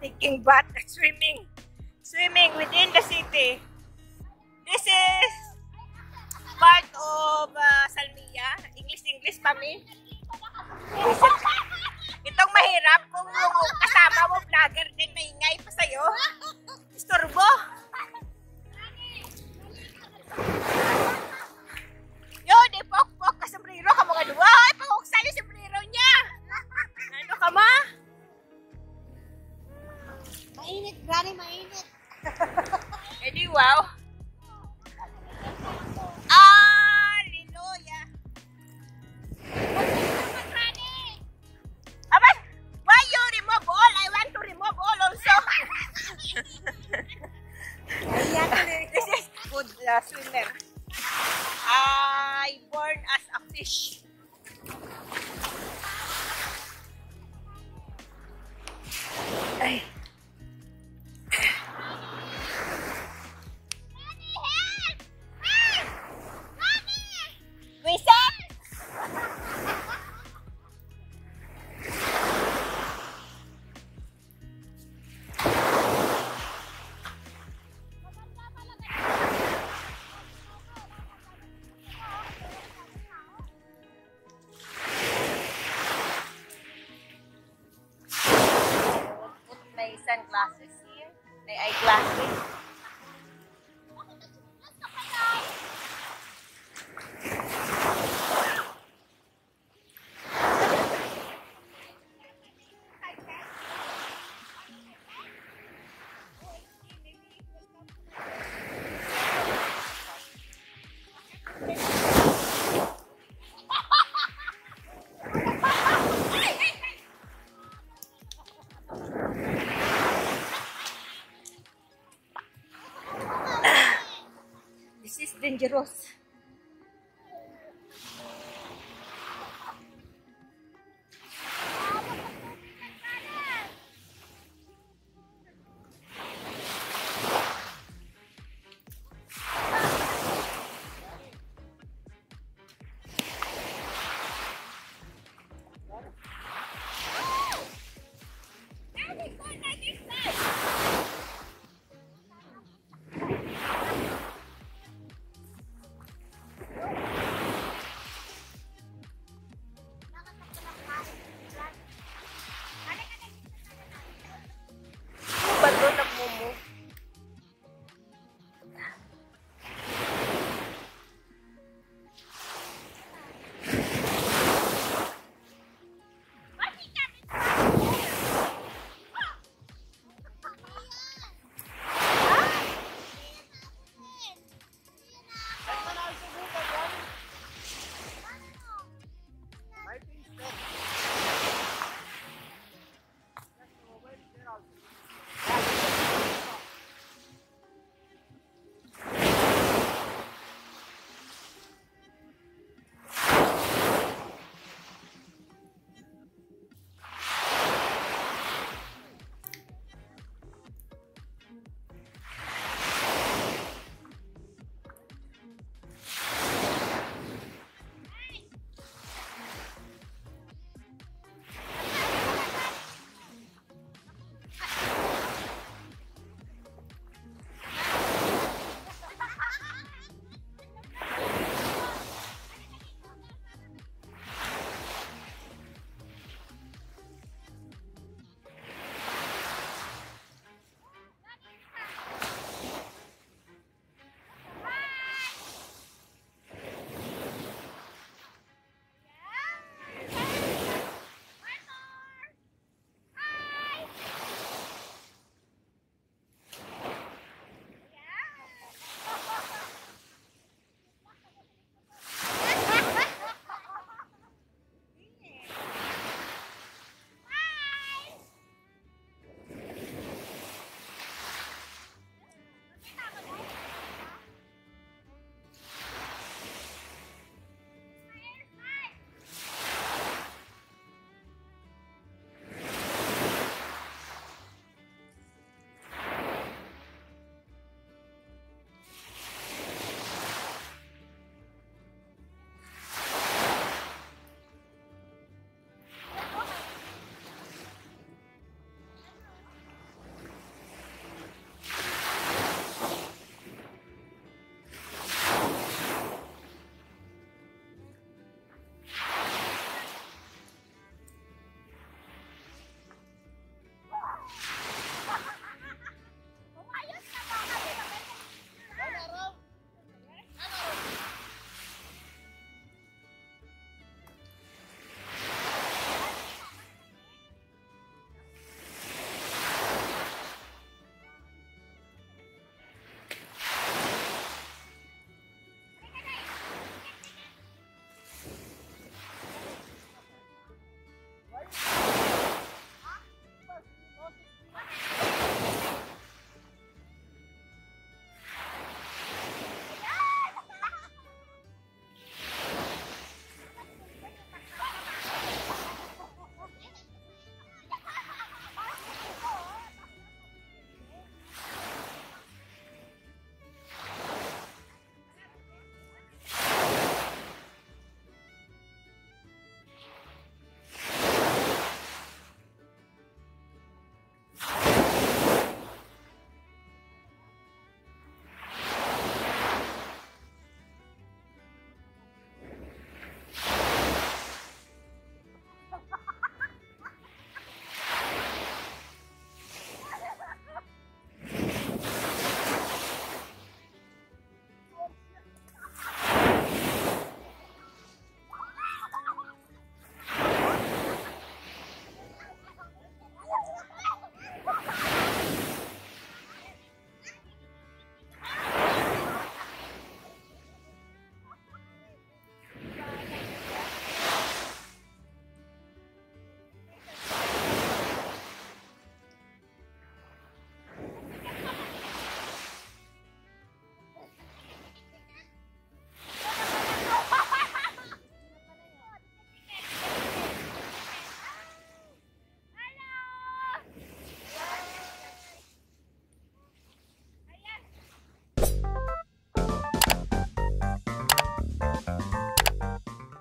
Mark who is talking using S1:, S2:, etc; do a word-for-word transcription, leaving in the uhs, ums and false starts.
S1: taking bath at swimming. Swimming within the city. This is part of uh, Salmia. English-English, mami. Itong mahirap kung kasama mo vlogger din, maingay pa sa'yo. Istorbo. Yo, di pok-pok ka sombrero ka mga duwa. Ay, panguksan yung sombrero niya. Ano ka ma?
S2: Mainit, granny, mainit.
S1: Eh di wow. Ah, Liloya. Aba, why you remove all? I want to remove all also. This is good uh, swimmer. I born as a fish. Ay. Wisap! Put my sunglasses here. My eyeglasses. This is dangerous.